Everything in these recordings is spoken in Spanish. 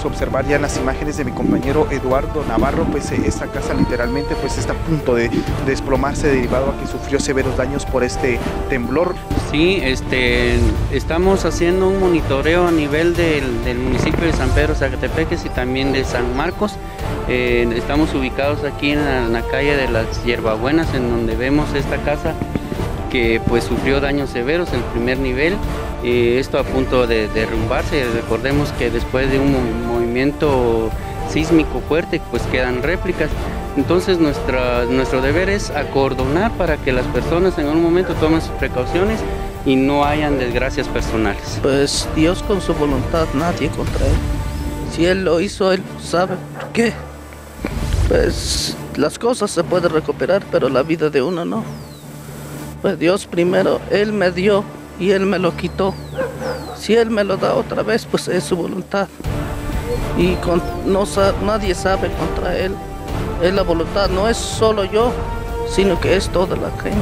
observar ya en las imágenes de mi compañero Eduardo Navarro, pues esta casa literalmente pues está a punto de desplomarse derivado a que sufrió severos daños por este temblor. Sí, estamos haciendo un monitoreo a nivel del municipio de San Pedro Zacatepeques y también de San Marcos. Estamos ubicados aquí en la calle de las Hierbabuenas, en donde vemos esta casa que pues sufrió daños severos en el primer nivel. Esto a punto de derrumbarse. Recordemos que después de un movimiento sísmico fuerte pues quedan réplicas. Entonces nuestro deber es acordonar para que las personas en un momento tomen sus precauciones y no hayan desgracias personales. Pues Dios con su voluntad, nadie contra Él. Si Él lo hizo, Él sabe por qué. Pues las cosas se pueden recuperar, pero la vida de uno no. Pues Dios primero, Él me dio y Él me lo quitó. Si Él me lo da otra vez, pues es su voluntad. Y nadie sabe contra Él. Es la voluntad, no es solo yo, sino que es toda la gente.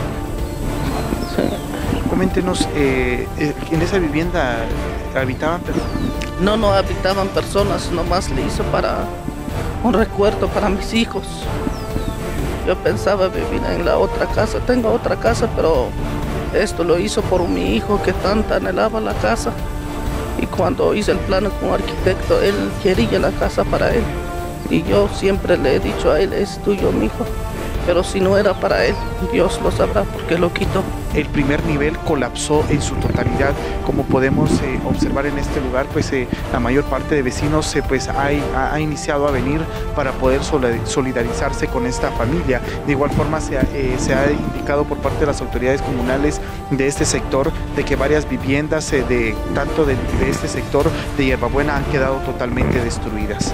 Sí. Coméntenos, ¿en esa vivienda habitaban personas? No habitaban personas, nomás le hizo para un recuerdo para mis hijos. Yo pensaba vivir en la otra casa, tengo otra casa, pero esto lo hizo por mi hijo que tanto anhelaba la casa. Y cuando hice el plano con arquitecto, él quería la casa para él. Y yo siempre le he dicho a él, es tuyo, mi hijo. Pero si no era para él, Dios lo sabrá porque lo quitó. El primer nivel colapsó en su totalidad. Como podemos observar en este lugar, pues la mayor parte de vecinos pues ha iniciado a venir para poder solidarizarse con esta familia. De igual forma se ha indicado por parte de las autoridades comunales de este sector de que varias viviendas tanto de este sector de Hierbabuena han quedado totalmente destruidas.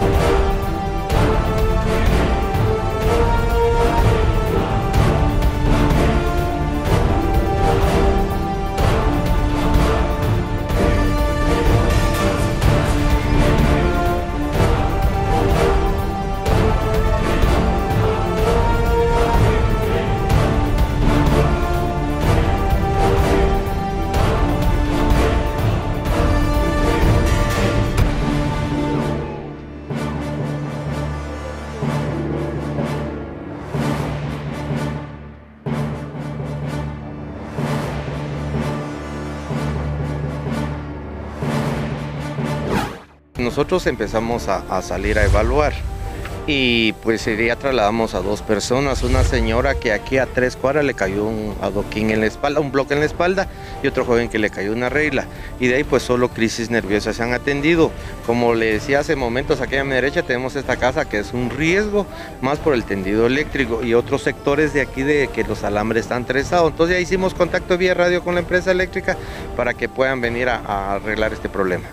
Nosotros empezamos a salir a evaluar y pues ya trasladamos a dos personas, una señora que aquí a 3 cuadras le cayó un adoquín en la espalda, un bloque en la espalda, y otro joven que le cayó una regla, y de ahí pues solo crisis nerviosas se han atendido. Como le decía hace momentos, aquí a mi derecha tenemos esta casa que es un riesgo, más por el tendido eléctrico y otros sectores de aquí de que los alambres están trezados. Entonces ya hicimos contacto vía radio con la empresa eléctrica para que puedan venir a arreglar este problema.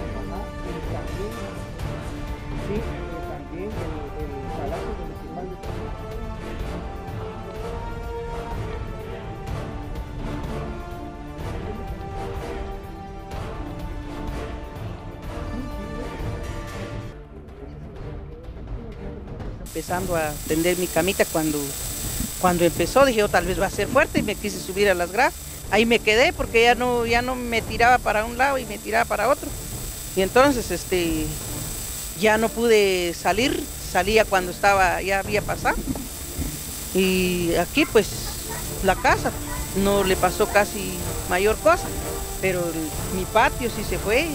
Empezando a tender mi camita cuando empezó, dije, tal vez va a ser fuerte, y me quise subir a las gradas. Ahí me quedé porque ya no me tiraba para un lado y me tiraba para otro. Y entonces ya no pude salir, salía cuando ya había pasado. Y aquí pues la casa no le pasó casi mayor cosa, pero mi patio sí se fue.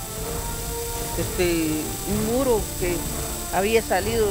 Un muro que había salido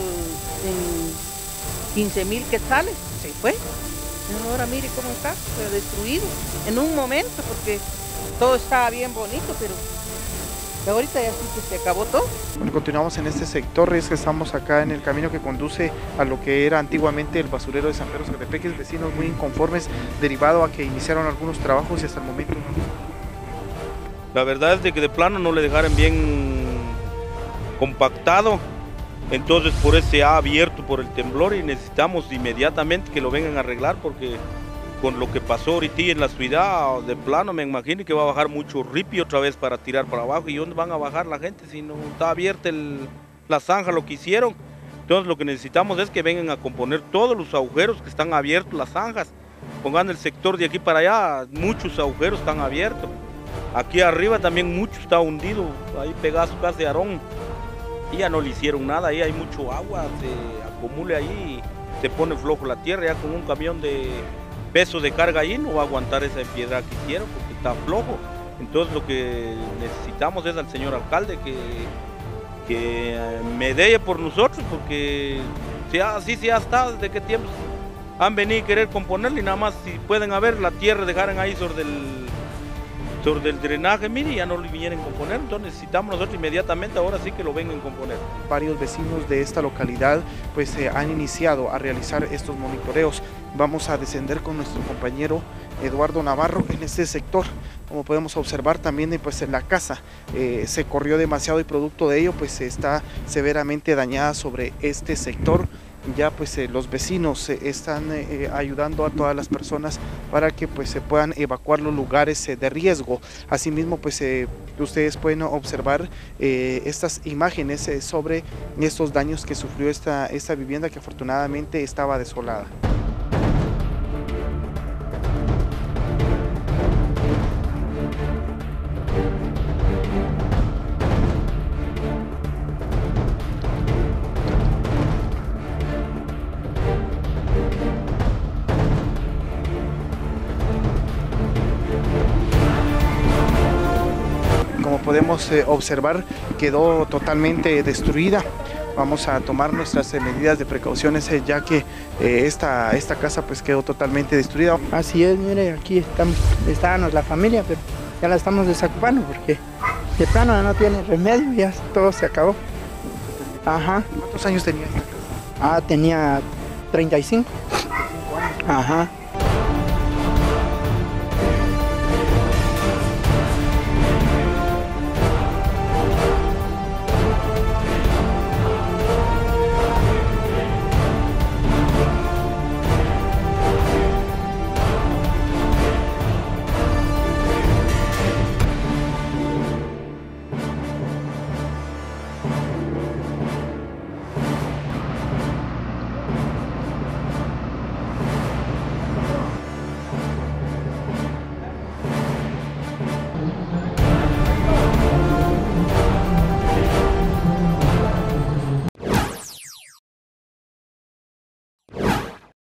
en 15,000 quetzales, se fue. Ahora mire cómo está, pero destruido en un momento, porque todo estaba bien bonito, pero ahorita ya sí que se acabó todo. Bueno, continuamos en este sector, es que estamos acá en el camino que conduce a lo que era antiguamente el basurero de San Pedro Zacatepeques. Vecinos muy inconformes derivado a que iniciaron algunos trabajos y hasta el momento no. La verdad es de que de plano no le dejaron bien compactado. Entonces por eso se ha abierto por el temblor y necesitamos inmediatamente que lo vengan a arreglar, porque con lo que pasó ahorita en la ciudad, de plano me imagino que va a bajar mucho ripi otra vez para tirar para abajo. ¿Y dónde van a bajar la gente si no está abierta la zanja, lo que hicieron? Entonces lo que necesitamos es que vengan a componer todos los agujeros que están abiertos, las zanjas. Pongan el sector de aquí para allá, muchos agujeros están abiertos. Aquí arriba también mucho está hundido, ahí pegados casi de Aarón. y ya no le hicieron nada, ahí hay mucho agua, se acumula ahí y se pone flojo la tierra, ya con un camión de peso de carga ahí no va a aguantar esa piedra que hicieron porque está flojo. Entonces lo que necesitamos es al señor alcalde que me dé por nosotros, porque así ya está, desde qué tiempo han venido a querer componerle y nada más si pueden haber la tierra dejaran ahí sobre el drenaje, mire, ya no lo vinieron a componer, entonces necesitamos nosotros inmediatamente, ahora sí que lo vengan a componer. Varios vecinos de esta localidad pues han iniciado a realizar estos monitoreos. Vamos a descender con nuestro compañero Eduardo Navarro en este sector. Como podemos observar también pues en la casa se corrió demasiado y producto de ello pues está severamente dañada sobre este sector. Ya pues los vecinos están ayudando a todas las personas para que pues se puedan evacuar los lugares de riesgo. Asimismo pues ustedes pueden observar estas imágenes sobre estos daños que sufrió esta vivienda que afortunadamente estaba desolada. Como podemos observar, quedó totalmente destruida. Vamos a tomar nuestras medidas de precauciones ya que esta casa pues quedó totalmente destruida. Así es, mire, aquí estábamos la familia, pero ya la estamos desocupando porque de plano no tiene remedio, ya todo se acabó. Ajá. ¿Cuántos años tenía esta casa? Tenía 35. Ajá.